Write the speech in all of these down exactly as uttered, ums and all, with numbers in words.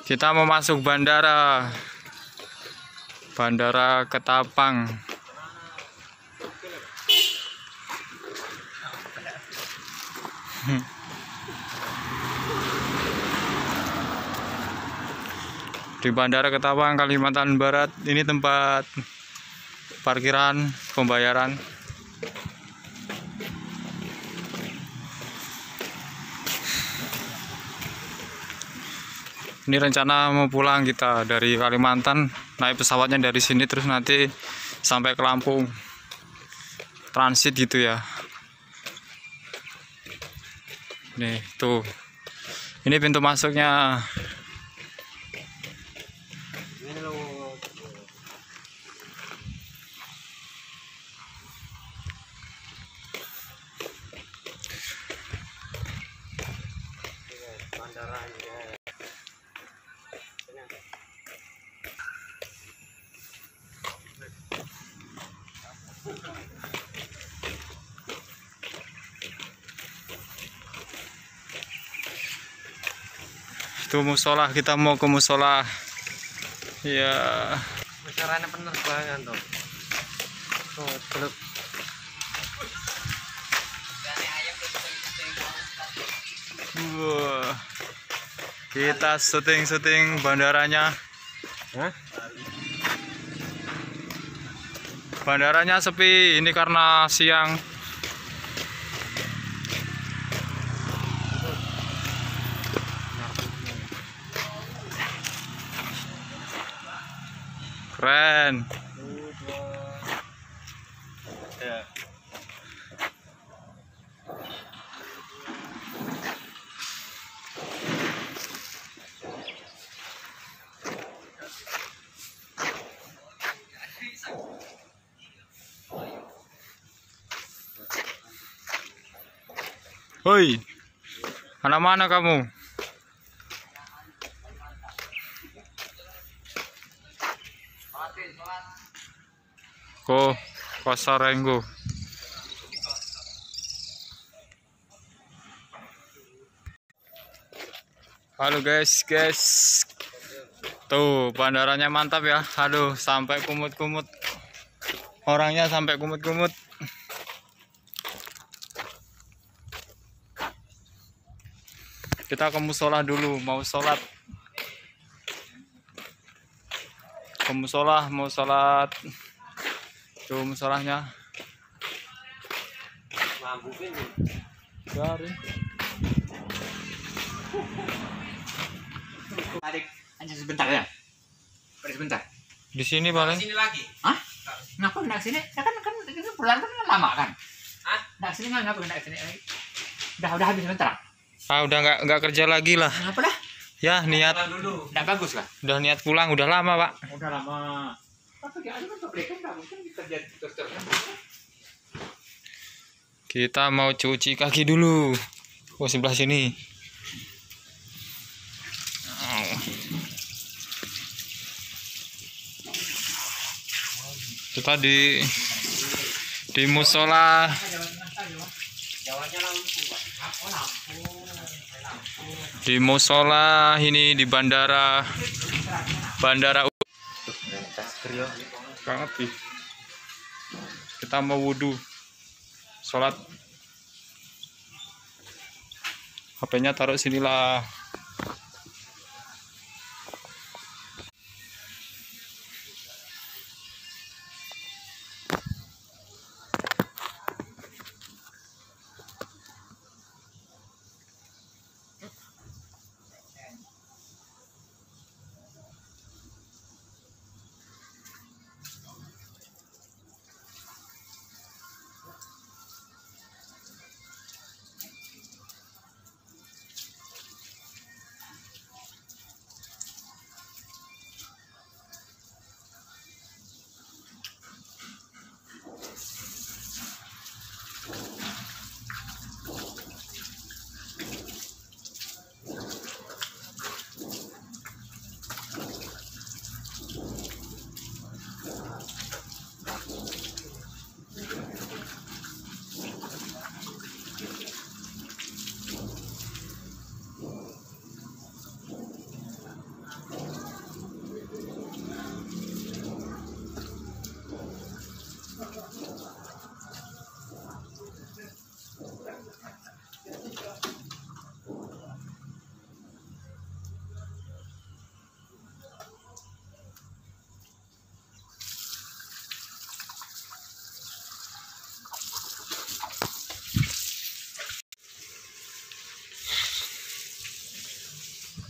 Kita mau masuk bandara. Bandara Ketapang. Di Bandara Ketapang, Kalimantan Barat. Ini tempat parkiran pembayaran. Ini rencana mau pulang kita dari Kalimantan, naik pesawatnya dari sini terus nanti sampai ke Lampung, transit gitu ya. Nih tuh, ini pintu masuknya. Itu musola, kita mau ke musola. Ya. Sarana penerbangan tuh. Tuh, teluk. Wah. Kita syuting-syuting bandaranya. Hah? Bandaranya sepi ini karena siang. Keren. Ya. Hoi, anak mana kamu? Ko, Pasarenggo. Halo guys, guys. Tuh, bandaranya mantap ya. Aduh, sampai kumut-kumut. Orangnya sampai kumut-kumut. Kita ke musola dulu, mau sholat. Ke musola, mau sholat. Tuh musolahnya. Dari. Tarik aja sebentar ya. Tarik sebentar. Di sini paling. Sini lagi. Hah? Kenapa enggak sini? Ya kan kan ini bulan kan lama kan? Hah? Enggak sini enggak enggak enggak sini. Udah udah habis sebentar. Ah, udah nggak nggak kerja lagi lah. Kenapa dah? Ya, niat. Dulu. Enggak bagus kan? Udah niat pulang, udah lama, Pak. Udah lama. Tapi dia ada kan pabrikan enggak mungkin kerja terus-terus. Kita mau cuci kaki dulu. Oh, sebelah sini. Oh. Kita di di musola. Di musola ini di bandara bandara banget sih. Kita mau wudhu, sholat. H P-nya taruh sinilah.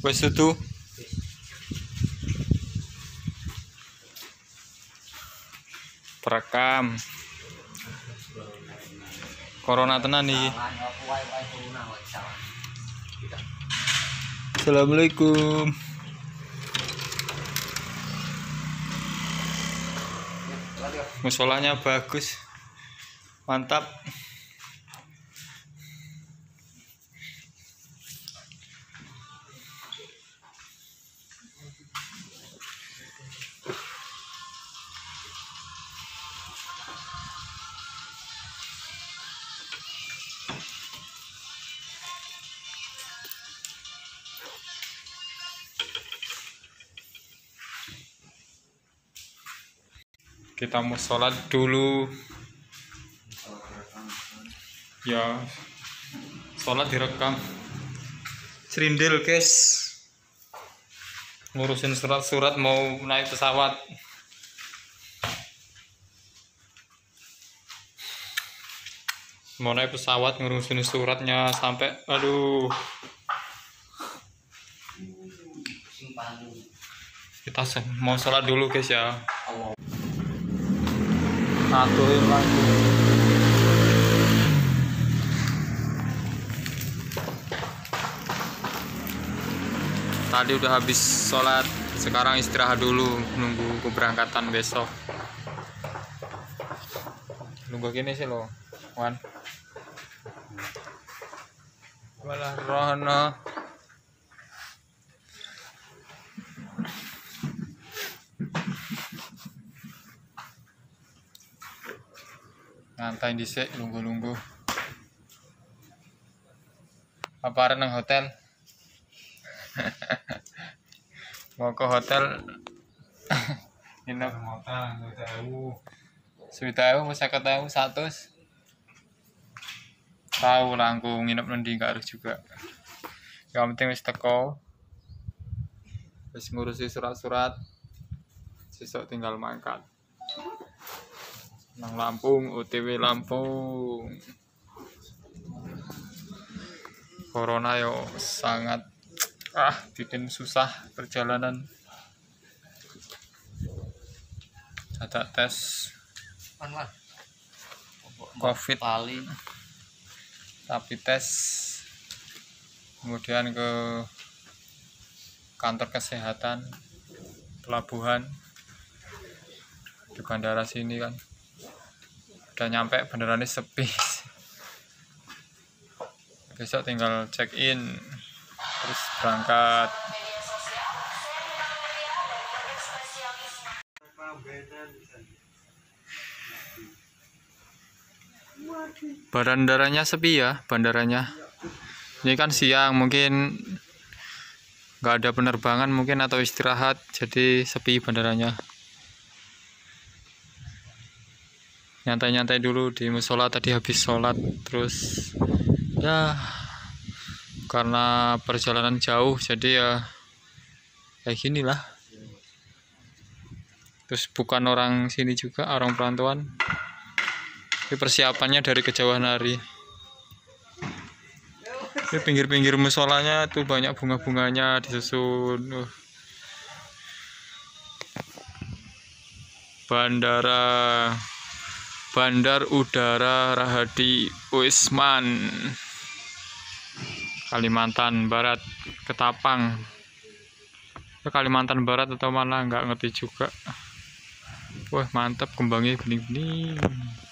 Wes tutu. Perekam. Corona tenan iki. Assalamualaikum. Musolanya bagus. Mantap. Kita mau sholat dulu ya, sholat direkam. Serindil guys, ngurusin surat-surat mau naik pesawat. Mau naik pesawat ngurusin suratnya sampai aduh. Kita mau sholat dulu guys ya. Aturin lagi. Tadi udah habis sholat, sekarang istirahat dulu nunggu keberangkatan besok. Nunggu gini sih lo, Wan. Walah rohana. Ngantai dhisik nunggu-nunggu. Apa arep nang hotel? Mau ke hotel. Nginep hotel swidak ewu, seket ewu, satus. Tahu lah aku nginep nendi gak harus juga. Yang penting wis teko. Wis ngurusi surat-surat. Sesuk tinggal mangkat. Nang Lampung, O T W Lampung. Corona yo sangat ah bikin susah perjalanan. Ada tes COVID, tapi tes kemudian ke kantor kesehatan pelabuhan di bandara sini kan. Udah nyampe beneran sepi. Besok tinggal check in terus berangkat. Bandaranya sepi ya, bandaranya. Ini kan siang, mungkin nggak ada penerbangan mungkin atau istirahat, jadi sepi bandaranya. Nyantai-nyantai dulu di musola, tadi habis sholat. Terus ya karena perjalanan jauh jadi ya kayak gini lah. Terus bukan orang sini juga, orang perantauan. Ini persiapannya dari kejauhan hari. Ini pinggir-pinggir musolanya tuh banyak bunga-bunganya disusun. uh. Bandara Bandar Udara Rahadi Wisman, Kalimantan Barat, Ketapang. Kalimantan Barat atau mana nggak ngerti juga. Wah mantap, kembangnya bening-bening.